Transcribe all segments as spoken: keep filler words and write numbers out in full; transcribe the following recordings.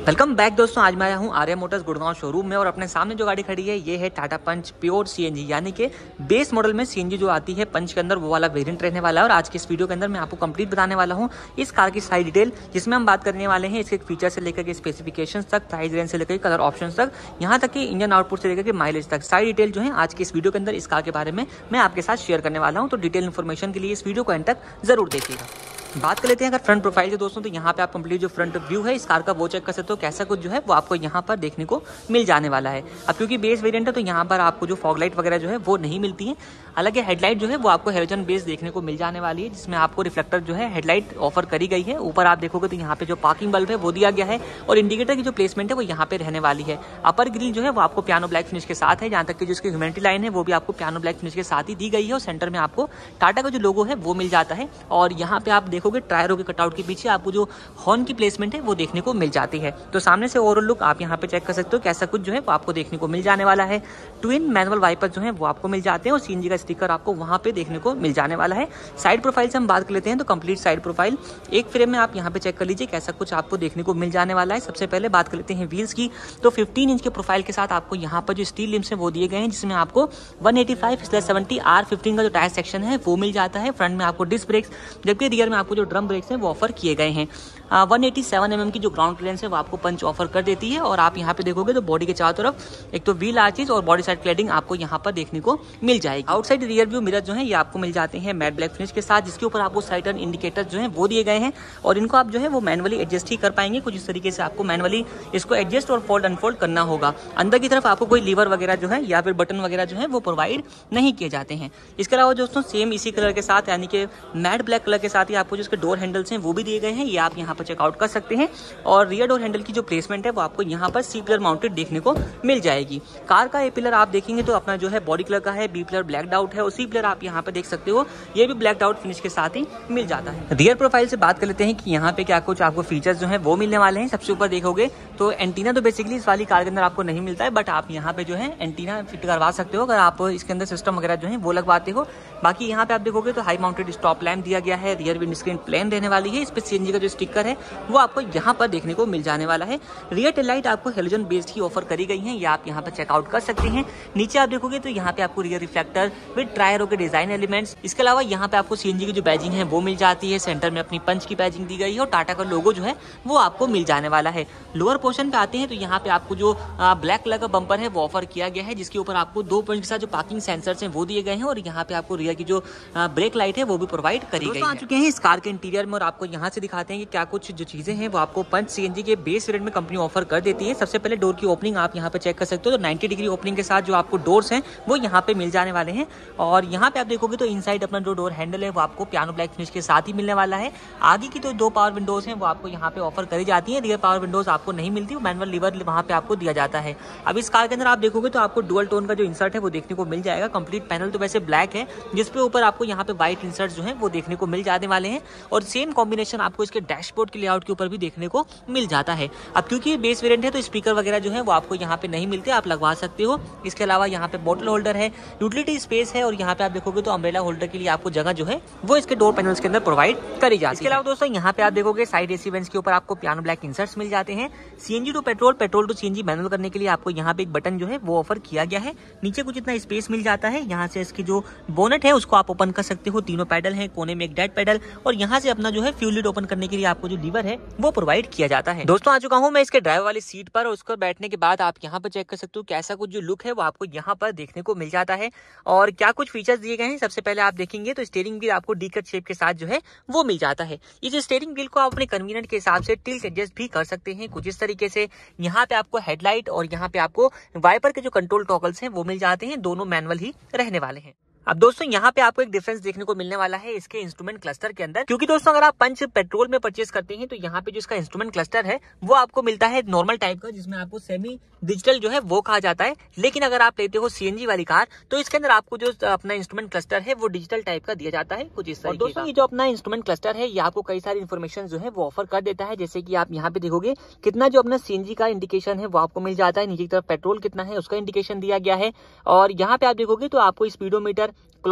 Welcome back दोस्तों। आज मैं आया हूँ आर्या मोटर्स गुड़गांव शोरूम में और अपने सामने जो गाड़ी खड़ी है ये है टाटा पंच प्योर सीएनजी, यानी कि बेस मॉडल में सीएनजी जो आती है पंच के अंदर वो वाला वेरिएंट रहने वाला है। और आज की इस वीडियो के अंदर मैं आपको कंप्लीट बताने वाला हूँ इस कार की सारी डिटेल, जिसमें हम बात करने वाले हैं इसके फीचर से लेकर के स्पेसिफिकेशंस तक, प्राइस रेंज से लेकर कलर ऑप्शन तक, यहाँ तक कि इंजन आउटपुट से लेकर के माइलेज तक, सारी डिटेल जो है आज की इस वीडियो के अंदर इस कार के बारे में मैं आपके साथ शेयर करने वाला हूँ। तो डिटेल इन्फॉर्मेशन के लिए इस वीडियो को एंड तक जरूर देखिएगा। बात कर लेते हैं अगर फ्रंट प्रोफाइल के दोस्तों, तो यहाँ पे आप कंप्लीट जो फ्रंट व्यू है इस कार का वो चेक कर सकते हो। कैसा कुछ जो है वो आपको यहाँ पर देखने को मिल जाने वाला है। अब क्योंकि बेस वेरिएंट है तो यहाँ पर आपको जो फॉग लाइट वगैरह जो है वो नहीं मिलती है। हालांकि हेडलाइट जो है वो आपको हेलोजन बेस देखने को मिल जाने वाली है, जिसमें आपको रिफ्लेक्टर जो है हेडलाइट ऑफर करी गई है। ऊपर आप देखोगे तो यहाँ पे जो पार्किंग बल्ब है वो दिया गया है और इंडिकेटर की जो प्लेसमेंट है वो यहाँ पे रहने वाली है। अपर ग्रिल जो है वो आपको पियानो ब्लैक फिनिश के साथ है, जहाँ तक कि जो इसकी ह्यूमैनिटी लाइन है वो भी आपको पियानो ब्लैक फिनिश के साथ ही दी गई है। और सेंटर में आपको टाटा का जो लोगो है वो मिल जाता है। और यहाँ पे आप देखोगे टायरों के कटआउट के पीछे आपको जो हॉर्न की प्लेसमेंट है वो देखने को मिल जाती है। तो सामने से ओवरऑल लुक आप यहाँ पे चेक कर सकते हो कैसा कुछ जो है वो आपको देखने को मिल जाने वाला है। ट्विन मैनुअल वाइपर जो है वो आपको मिल जाते हैं और सीएनजी का स्टिकर आपको वहां पे देखने को मिल जाने वाला है। साइड प्रोफाइल से हम बात कर लेते हैं तो कंप्लीट साइड प्रोफाइल एक फ्रेम में आप यहाँ पे चेक कर लीजिए कैसा कुछ आपको देखने को मिल जाने वाला है। सबसे पहले बात कर लेते हैं व्हील्स की, तो फिफ्टीन इंच के प्रोफाइल के साथ आपको यहाँ पर जो स्टील लिम्स है वो दिए गए हैं, जिसमें आपको one eighty five slash seventy R fifteen का जो टायर सेक्शन है वो मिल जाता है। फ्रंट में आपको डिस्क ब्रेक्स, जबकि रियर में आपको जो ड्रम ब्रेक्स हैं वो ऑफर किए गए हैं। One eighty seven M M की जो ग्राउंड क्लियरेंस है वो आपको पंच ऑफर कर देती है। और आप यहाँ पे देखोगे तो बॉडी के चारों तरफ एक तो व्हील आर्चेस और बॉडी साइड क्लैडिंग आपको यहाँ पर देखने को मिल जाएगी। आउटसाइड रियर व्यू मिरर जो है ये आपको मिल जाते हैं मैट ब्लैक फिनिश के साथ, जिसके ऊपर आपको साइड टर्न इंडिकेटर जो है वो दिए गए हैं और इनको आप जो है वो मैनुअली एडजस्ट ही कर पाएंगे। कुछ इस तरीके से आपको मैनुअली इसको एडजस्ट और फोल्ड अनफोल्ड करना होगा। अंदर की तरफ आपको कोई लीवर वगैरह जो है या फिर बटन वगैरह जो है वो प्रोवाइड नहीं किए जाते हैं। इसके अलावा दोस्तों सेम इसी कलर के साथ यानी कि मैट ब्लैक कलर के साथ ही आपको जो इसके डोर हैंडल्स हैं वो भी दिए गए हैं, ये आप यहाँ पर चेकआउट कर सकते हैं। और रियर डोर हैंडल की जो प्लेसमेंट है वो आपको यहाँ पर सी पिलर माउंटेड देखने को मिल जाएगी। कार का ए पिलर आप देखेंगे तो अपना जो है बॉडी कलर का है, बी पिलर ब्लैक आउट है और सी पिलर आप यहाँ पे देख सकते हो ये भी ब्लैक आउट फिनिश के साथ ही मिल जाता है। रियर प्रोफाइल से बात कर लेते हैं कि यहाँ पे क्या कुछ आपको फीचर्स जो है वो मिलने वाले हैं। सबसे ऊपर देखोगे तो एंटीना तो बेसिकली इस वाली कार के अंदर आपको नहीं मिलता है, बट आप यहाँ पे जो है एंटीना फिट करवा सकते हो अगर आप इसके अंदर सिस्टम वगैरह जो है वो लगवाते हो। बाकी यहाँ पे आप देखोगे तो हाई माउंटेड स्टॉप लैम्प दिया गया है, रियर विंड स्क्रीन प्लेन रहने वाली है। इस पे सीएनजी का जो स्टिकर है वो आपको यहाँ पर देखने को मिल जाने वाला है। रियर टेल लाइट आपको हेलोजन बेस्ड ही ऑफर करी गई है, ये आप यहाँ पर चेकआउट कर सकते हैं। नीचे आप देखोगे तो यहाँ पे आपको रियर रिफ्लेक्टर विद टायरों के डिजाइन एलिमेंट्स, इसके अलावा यहाँ पे आपको सीएनजी की जो बैजिंग है वो मिल जाती है। सेंटर में अपनी पंच की बैजिंग दी गई है और टाटा का लोगो जो है वो आपको मिल जाने वाला है। लोअर पोर्शन पे आते हैं तो यहाँ पे आपको जो ब्लैक कलर का बम्पर है वो ऑफर किया गया है, जिसके ऊपर आपको दो पॉइंट के साथ जो पार्किंग सेंसर्स हैं वो दिए गए हैं और यहाँ पे आपको रियर की जो ब्रेक लाइट है वो भी प्रोवाइड करी गई है। आ चुके हैं इस कार के इंटीरियर में और आपको यहाँ से दिखाते हैं कि क्या कुछ जो चीजें हैं वो आपको पंच सीएनजी के बेस वेरिएंट में कंपनी ऑफर कर देती है। सबसे पहले डोर की ओपनिंग आप यहाँ पे चेक कर सकते हो, तो नाइंटी डिग्री ओपनिंग के साथ जो आपको डोर्स हैं वो यहाँ पे मिल जाने वाले हैं। और यहाँ पे आप देखोगे तो इनसाइड अपना जो डोर हैंडल है वो आपको पियानो ब्लैक फिनिश के साथ ही मिलने वाला है। आगे की तो दो पावर विंडोज हैं वो आपको यहाँ पे ऑफर करी जाती है, रियर पावर विंडोज आपको नहीं मिलती, मैनुअल लीवर वहाँ पे आपको दिया जाता है। अब इस कार के अंदर आप देखोगे तो आपको डुअल टोन का जो इंसर्ट है वो देखने को मिल जाएगा। कंप्लीट पैनल तो वैसे ब्लैक है, जिसपे ऊपर आपको यहाँ पे व्हाइट इंसर्ट जो है वो देखने को मिल जाने वाले हैं और सेम कॉम्बिनेशन आपको इसके डैशबोर्ड के लेआउट के ऊपर भी देखने को मिल जाता है। अब क्योंकि बेस वेरिएंट है तो स्पीकर वगैरह जो है वो आपको यहाँ पे नहीं मिलते, आप लगवा सकते हो। इसके अलावा यहाँ पे बोतल होल्डर है, यूटिलिटी स्पेस है और यहाँ पे आप देखोगे तो अम्ब्रेला होल्डर के लिए आपको जगह जो है वो इसके डोर पैनल्स के अंदर प्रोवाइड करी जाती है। इसके अलावा दोस्तों यहाँ पे आप देखोगे साइड एसी वेंट्स के ऊपर आपको पियानो ब्लैक इंसर्ट्स मिल जाते हैं। CNG to petrol, petrol to CNG manual करने के लिए आपको यहाँ पे एक बटन जो है वो ऑफर किया गया है। नीचे कुछ इतना स्पेस मिल जाता है, यहाँ से इसकी जो बोनेट है उसको आप ओपन कर सकते हो। तीनों पैडल है, कोने में एक डेड पैडल और यहाँ से अपना जो है फ्यूल लिड ओपन करने के लिए आपको जो लीवर है वो प्रोवाइड किया जाता है। दोस्तों आ चुका हूँ मैं इसके ड्राइवर वाली सीट पर और उसको बैठने के बाद आप यहाँ पर चेक कर सकते हो कैसा कुछ जो लुक है वो आपको यहाँ पर देखने को मिल जाता है और क्या कुछ फीचर्स दिए गए हैं। सबसे पहले आप देखेंगे तो स्टीयरिंग व्हील आपको डी कट शेप के साथ जो है वो मिल जाता है। इस स्टीयरिंग व्हील को आप अपने कन्वीनियंट के हिसाब से टिल्ट एडजस्ट भी कर सकते हैं कुछ इस तरीके से। यहाँ पे आपको हेडलाइट और यहाँ पे आपको वाइपर के जो कंट्रोल टॉगल्स हैं वो मिल जाते हैं, दोनों मैनुअल ही रहने वाले हैं। अब दोस्तों यहाँ पे आपको एक डिफरेंस देखने को मिलने वाला है इसके इंस्ट्रूमेंट क्लस्टर के अंदर, क्योंकि दोस्तों अगर आप पंच पेट्रोल में परचेस करते हैं तो यहाँ पे जो इसका इंस्ट्रूमेंट क्लस्टर है वो आपको मिलता है नॉर्मल टाइप का, जिसमें आपको सेमी डिजिटल जो है वो कहा जाता है। लेकिन अगर आप लेते हो सीएनजी वाली कार तो इसके अंदर आपको जो अपना इंस्ट्रूमेंट क्लस्टर है वो डिजिटल टाइप का दिया जाता है कुछ इस तरीके का। दोस्तों ये जो अपना इंस्ट्रूमेंट क्लस्टर है ये आपको कई सारी इन्फॉर्मेशन जो है वो ऑफर कर देता है, जैसे कि आप यहाँ पे देखोगे कितना जो अपना सीएनजी का इंडिकेशन है वो आपको मिल जाता है। नीचे की तरफ पेट्रोल कितना है उसका इंडिकेशन दिया गया है और यहाँ पे आप देखोगे तो आपको स्पीडोमीटर, क्लॉक,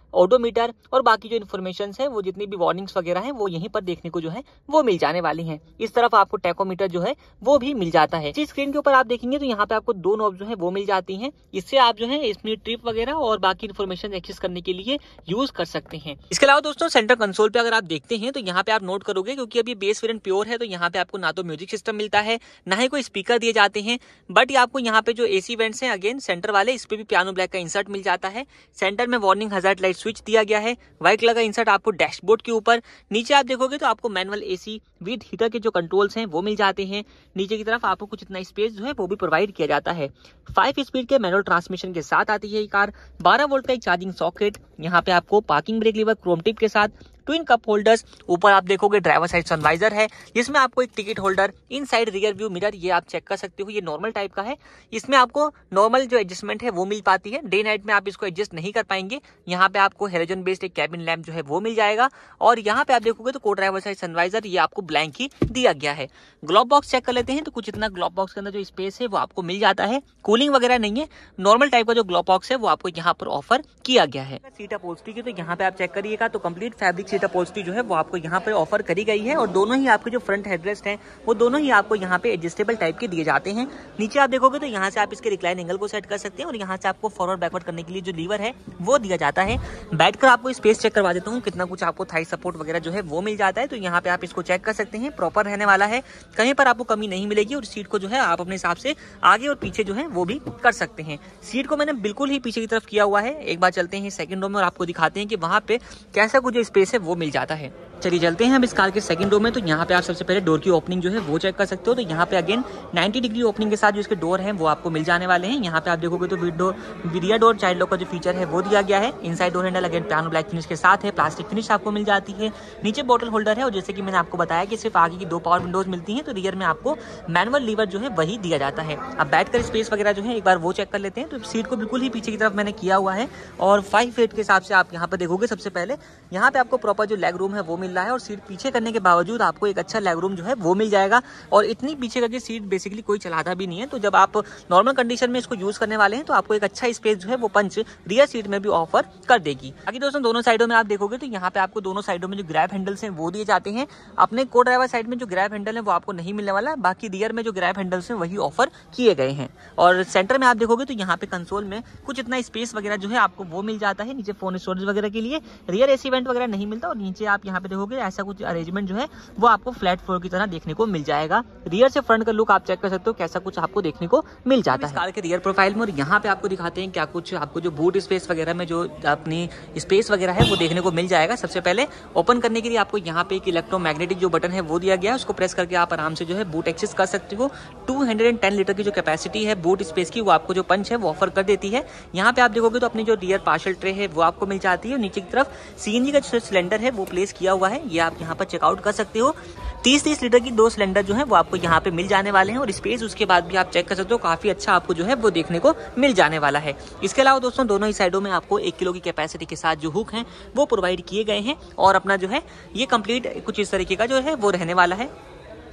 ओडोमीटर और बाकी जो इन्फॉर्मेशन है, वो जितनी भी वार्निंग्स वगैरह हैं वो यहीं पर देखने को जो है वो मिल जाने वाली हैं। इस तरफ आपको टैकोमीटर जो है वो भी मिल जाता है। इस स्क्रीन के ऊपर आप देखेंगे तो यहाँ पे आपको दो नॉब जो है वो मिल जाती हैं। इससे आप जो है इसमें ट्रिप वगैरह और बाकी इन्फॉर्मेशन एक्सेस करने के लिए यूज कर सकते हैं। इसके अलावा दोस्तों सेंटर कंसोल पे अगर आप देखते हैं तो यहाँ पे आप नोट करोगे, क्योंकि अभी बेस वेरिएंट प्योर है तो यहाँ पे आपको ना तो म्यूजिक सिस्टम मिलता है, ना ही कोई स्पीकर दिए जाते हैं, बट आपको यहाँ पे जो एसी वेंट्स हैं अगेन सेंटर वाले, इस पे भी पियानो ब्लैक का इंसर्ट मिल जाता है। सेंटर में वार्निंग हजार्ड लाइट स्विच दिया गया है, व्हाइट कलर का इंसर्ट आपको डैशबोर्ड के ऊपर। नीचे आप देखोगे तो आपको मैनुअल एसी विद हीटर के जो कंट्रोल्स हैं वो मिल जाते हैं। नीचे की तरफ आपको कुछ इतना स्पेस जो है वो भी प्रोवाइड किया जाता है। फाइव स्पीड के मैनुअल ट्रांसमिशन के साथ आती है ये कार। बारह वोल्ट का एक चार्जिंग सॉकेट, यहाँ पे आपको parking brake lever chrome tip के साथ, ट्विन कप होल्डर्स। ऊपर आप देखोगे ड्राइवर साइड सनवाइजर है, जिसमें आपको एक ticket holder, inside rear view mirror, ये आप चेक कर सकते हो, ये नॉर्मल टाइप का है। इसमें आपको नॉर्मल जो एडजस्टमेंट है वो मिल पाती है, डे नाइट में आप इसको एडजस्ट नहीं कर पाएंगे। यहाँ पे आपको हेलोजन बेस्ड एक कैबिन लैंप जो है वो मिल जाएगा। और यहाँ पे आप देखोगे तो को ड्राइवर साइड सनवाइजर, ये आपको ब्लैंक ही दिया गया है। ग्लोब बॉक्स चेक कर लेते हैं तो कुछ इतना ग्लोब बॉक्स के अंदर जो स्पेस है वो आपको मिल जाता है। कूलिंग वगैरह नहीं है, नॉर्मल टाइप का जो ग्लोब बॉक्स है वो आपको यहाँ पर ऑफर किया गया है। सीट अपहोल्स्ट्री की तो यहाँ पे आप चेक करिएगा तो कंप्लीट फैब्रिक सीट अपहोल्स्ट्री जो है वो आपको यहाँ पे ऑफर करी गई है। और दोनों ही आपके जो फ्रंट हेडरेस्ट हैं वो दोनों ही आपको यहाँ पे एडजस्टेबल टाइप के दिए जाते हैं। नीचे आप देखोगे तो यहाँ से आप इसके रिक्लाइन एंगल को सेट कर सकते हैं और यहाँ से आपको फॉरवर्ड बैकवर्ड करने के लिए जो लीवर है वो दिया जाता है। बैठकर आपको स्पेस चेक करवा देता हूँ, कितना कुछ आपको थाई सपोर्ट वगैरह जो है वो मिल जाता है। तो यहाँ पे आप इसको चेक कर सकते हैं, प्रॉपर रहने वाला है, कहीं पर आपको कमी नहीं मिलेगी। और सीट को जो है आप अपने हिसाब से आगे और पीछे जो है वो भी कर सकते हैं। सीट को मैंने बिल्कुल ही पीछे की तरफ किया हुआ है। एक बार चलते हैं सेकंड रो में और आपको दिखाते हैं कि वहां पे कैसा कुछ जो स्पेस है वो मिल जाता है। चलिए चलते हैं अब इस कार के सेकंड रो में। तो यहाँ पे आप सबसे पहले डोर की ओपनिंग जो है वो चेक कर सकते हो। तो यहाँ पे अगेन नाइंटी डिग्री ओपनिंग के साथ जो इसके डोर हैं वो आपको मिल जाने वाले हैं। यहाँ पे आप देखोगे तो window rear door child lock का जो फीचर है वो दिया गया है। Inside door handle again piano black finish के साथ है, प्लास्टिक फिनिश आपको मिल जाती है। नीचे बॉटल होल्डर है और जैसे कि मैंने आपको बताया कि सिर्फ आगे की दो पावर विंडोज मिलती हैं, तो रियर में आपको मैनुअल लीवर जो है वही दिया जाता है। अब बैठकर स्पेस वगैरह जो है एक बार वो चेक कर लेते हैं। तो सीट को बिल्कुल ही पीछे की तरफ मैंने किया हुआ है और फाइव फीट के हिसाब से आप यहाँ पे देखोगे सबसे पहले यहाँ पे आपको प्रॉपर जो लेग रूम है वो मिल रहा है और सीट पीछे करने के बावजूद आपको एक अच्छा लेग रूम जो है वो मिल जाएगा। और इतनी पीछे करके सीट बेसिकली कोई चलाता भी नहीं है, तो जब आप नॉर्मल कंडीशन में इसको यूज करने वाले हैं तो आपको एक अच्छा स्पेस जो है वो पंच रियर सीट में भी ऑफर कर देगी। बाकी दोस्तों दोनों साइडों में आप देखोगे तो यहाँ पे आपको दोनों साइडों में जो ग्रैब हैंडल्स हैं वो दिए जाते हैं। अपने को ड्राइवर साइड में जो ग्रैब हैंडल है वो आपको नहीं मिलने वाला, बाकी रियर में जो ग्रैब हैंडल्स हैं वही ऑफर किए गए हैं। और सेंटर में आप देखोगे तो यहाँ पे कंसोल में कुछ इतना स्पेस वगैरह जो है आपको वो मिल जाता है। नीचे फोन स्टोरेज वगैरह के लिए, रियर एसी वेंट वगैरह नहीं मिलता। और नीचे आप यहाँ पे देखोगे ऐसा कुछ अरेंजमेंट जो है वो आपको फ्लैट फ्लोर की तरह देखने को मिल जाएगा। रियर से फ्रंट का लुक आप चेक कर सकते हो कैसा कुछ आपको देखने को मिल जाता है कार के रियर प्रोफाइल में। और यहाँ पे आपको दिखाते हैं क्या कुछ आपको जो बूट स्पेस वगैरह में जो अपनी स्पेस वगैरह है वो देखने को मिल जाएगा। सबसे पहले ओपन करने के लिए आपको यहाँ पे एक इलेक्ट्रोमैग्नेटिक जो बटन है वो दिया गया है, उसको प्रेस करके आप आराम से जो है बूट एक्सेस कर सकते हो। टू हंड्रेड टेन लीटर की जो कैपेसिटी है बूट स्पेस की वो आपको जो पंच है वो ऑफर कर देती है। यहाँ पे आप देखोगे तो अपनी जो रियर पार्शल ट्रे है वो आपको मिल जाती है। नीचे की तरफ सीएनजी का जो सिलेंडर है वो प्लेस किया हुआ है, ये आप यहाँ पर चेकआउट कर सकते हो। तीस तीस लीटर की दो सिलेंडर जो है वो आपको यहाँ पे मिल जाने वाले हैं। और स्पेस उसके बाद भी आप चेक कर सकते हो काफी अच्छा आपको जो है वो देखने को मिल जाने वाला है। इसके अलावा दोस्तों दोनों ही साइडों में आपको एक किलो की कैपेसिटी के साथ जो हुक हैं वो प्रोवाइड किए गए हैं। और अपना जो है ये कंप्लीट कुछ इस तरीके का जो है वो रहने वाला है।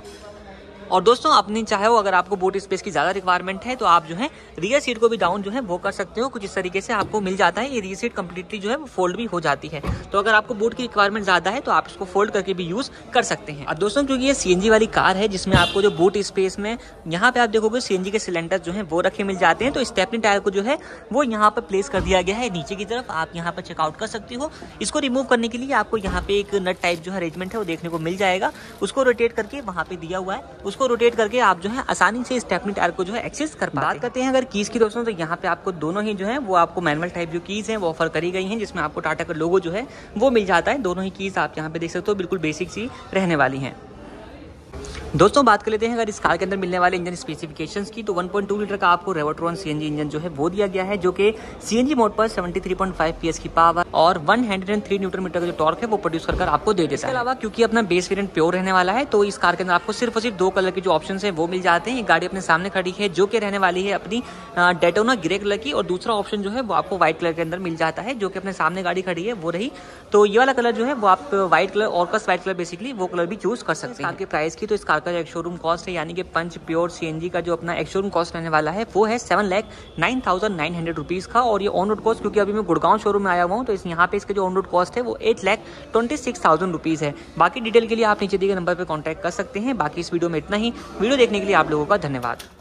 और दोस्तों अपनी चाहे हो अगर आपको बूट स्पेस की ज्यादा रिक्वायरमेंट है तो आप जो है रियर सीट को भी डाउन जो है वो कर सकते हो। कुछ इस तरीके से आपको मिल जाता है, ये रियर सीट कंप्लीटली जो है वो फोल्ड भी हो जाती है। तो अगर आपको बूट की रिक्वायरमेंट ज्यादा है तो आप इसको फोल्ड करके भी यूज कर सकते हैं। और दोस्तों क्योंकि ये सीएनजी वाली कार है जिसमें आपको जो बूट स्पेस में यहाँ पे आप देखोगे सीएनजी के सिलेंडर जो है वो रखे मिल जाते हैं। तो स्टेपनी टायर को जो है वो यहाँ पर प्लेस कर दिया गया है नीचे की तरफ, आप यहाँ पर चेकआउट कर सकते हो। इसको रिमूव करने के लिए आपको यहाँ पे एक नट टाइप जो है अरेंजमेंट है वो देखने को मिल जाएगा, उसको रोटेट करके वहाँ पे दिया हुआ है, उसको रोटेट करके आप जो है आसानी से स्टेपनी टायर को जो है एक्सेस कर पाते हैं। बात करते हैं अगर कीज की दोस्तों तो यहाँ पे आपको दोनों ही जो है वो आपको मैनुअल टाइप जो कीज हैं वो ऑफर करी गई हैं, जिसमें आपको टाटा का लोगो जो है वो मिल जाता है। दोनों ही कीज आप यहाँ पे देख सकते हो बिल्कुल बेसिक सी रहने वाली हैं। दोस्तों बात कर लेते हैं अगर इस कार के अंदर मिलने वाले इंजन स्पेसिफिकेशंस की, तो वन पॉइंट टू लीटर का आपको रेवोट्रॉन सीएनजी इंजन जो है वो दिया गया है, जो कि सीएनजी मोड पर seventy three point five PS की पावर और one hundred three newton metre का जो टॉर्क है वो प्रोड्यूस कर आपको दे देता है। इसके अलावा क्योंकि अपना बेस वेरिएंट प्योर रहने वाला है तो इस कार के अंदर आपको सिर्फ और सिर्फ दो कलर के जो ऑप्शन है वो मिल जाते हैं। ये गाड़ी अपने सामने खड़ी है जो कि रहने वाली है अपनी डेटोना ग्रे कलर की, और दूसरा ऑप्शन जो है वो आपको व्हाइट कलर के अंदर मिल जाता है जो कि अपने सामने गाड़ी खड़ी है वो रही। तो ये वाला कलर जो है वो आप व्हाइट कलर और व्हाइट कलर बेसिकली वो कलर भी चूज कर सकते हैं। कार के प्राइस की तो इस कार आपका जो एक शोरूम कॉस्ट है यानी कि पंच प्योर सीएनजी का जो अपना एक शोरूम कॉस्ट रहने वाला है वो है seven lakh nine thousand nine hundred rupees का। और ये ऑन रोड कॉस्ट, क्योंकि अभी मैं गुड़गांव शोरूम में आया हुआ हूँ तो इस यहाँ पे इसका जो ऑन रोड कॉस्ट है वो eight lakh twenty six thousand rupees है। बाकी डिटेल के लिए आप नीचे दिए गए नंबर पर कॉन्टैक्ट कर सकते हैं। बाकी इस वीडियो में इतना ही। वीडियो देखने के लिए आप लोगों का धन्यवाद।